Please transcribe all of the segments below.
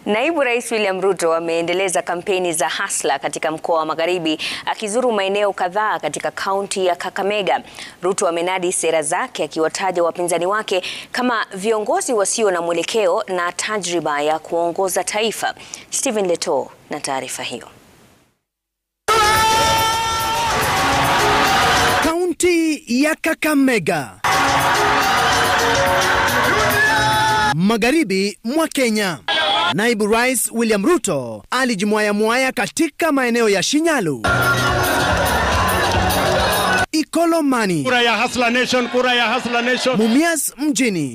Naibu Rais William Ruto ameendeleza kampeni za Hustler katika mkoa wa Magharibi, akizuru maeneo kadhaa katika kaunti ya Kakamega. Ruto amenadi sera zake, akiwataja wapinzani wake kama viongozi wasio na mwelekeo na tajriba ya kuongoza taifa. Stephen Leto na taarifa hiyo. Kaunti ya Kakamega, magharibi mwa Kenya. Naibu Rais William Ruto alijimwaya katika maeneo ya Shinyalu, Ikolomani, kura ya Hustler Nation, kura ya Hustler Nation, Mumias mjini,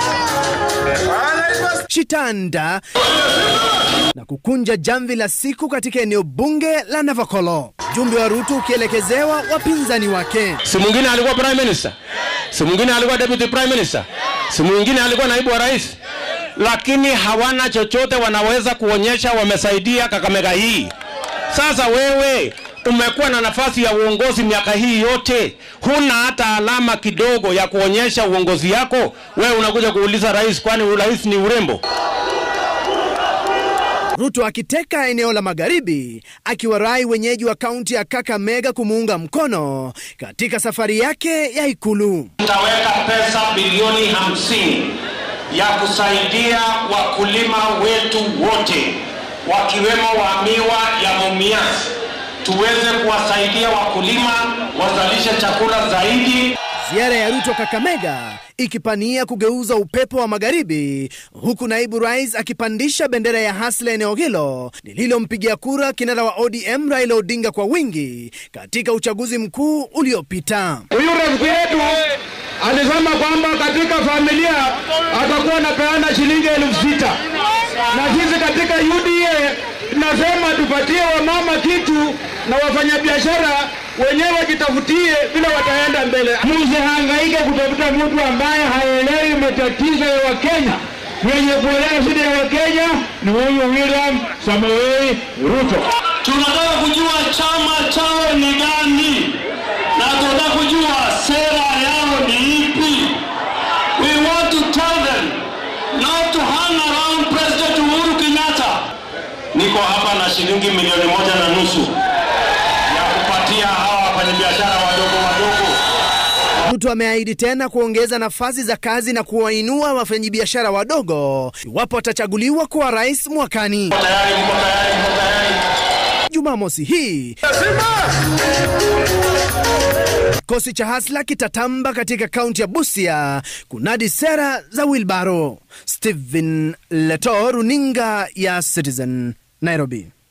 Chitanda na kukunja jamvi la siku katika eneo bunge la Navakolo. Jumbe wa Ruto ukielekezewa wapinzani wake. Si mwingine alikuwa Prime Minister, si mwingine alikuwa Deputy Prime Minister, si mwingine alikuwa naibu wa rais, lakini hawana chochote wanaweza kuonyesha wamesaidia Kakamega hii. Sasa wewe umekuwa na nafasi ya uongozi miaka hii yote, huna hata alama kidogo ya kuonyesha uongozi yako. Wewe unakuja kuuliza rais, kwani urais ni urembo? Ruto akiteka eneo la magharibi, akiwarai wenyeji wa kaunti ya Kakamega kumuunga mkono katika safari yake ya ikulu. Tutaweka pesa bilioni 50 ya kusaidia wakulima wetu wote, wakiwemo wa miwa ya Mumias, tuweze kuwasaidia wakulima wazalishe chakula zaidi. Ziara ya Ruto Kakamega ikipania kugeuza upepo wa magharibi, huku naibu rais akipandisha bendera ya Hustler eneo hilo lililompigia kura kinara wa ODM Raila Odinga kwa wingi katika uchaguzi mkuu uliopita. Huyu rafiki yetu alisema kwamba katika familia atakuwa anapeana shilingi 6,000. Na sisi katika UDA tunasema tupatie wamama kitu na wafanyabiashara wenyewe kitafutie bila wataenda mbele. Msihangaike kutafuta mtu ambaye haelewi matatizo ya Wakenya. Mwenye kuelewa shida ya Wakenya ni huyu William Samoei Ruto. Tunataka kujua chama chao ni gani, na tunataka kujua sera yao ni ipi. We want to tell them not to hang around President Uhuru Kenyatta. Niko hapa na shilingi 1.5 milioni ya kupatia hawa wafanyabiashara wadogo. Ruto ameahidi tena kuongeza nafasi za kazi na kuwainua wafanyabiashara wadogo iwapo atachaguliwa kuwa rais mwakani. Mko tayari? Jumamosi hii kikosi cha Hustler kitatamba katika kaunti ya Busia kunadi sera za Wilbaro. Stephen Leto, runinga ya Citizen, Nairobi.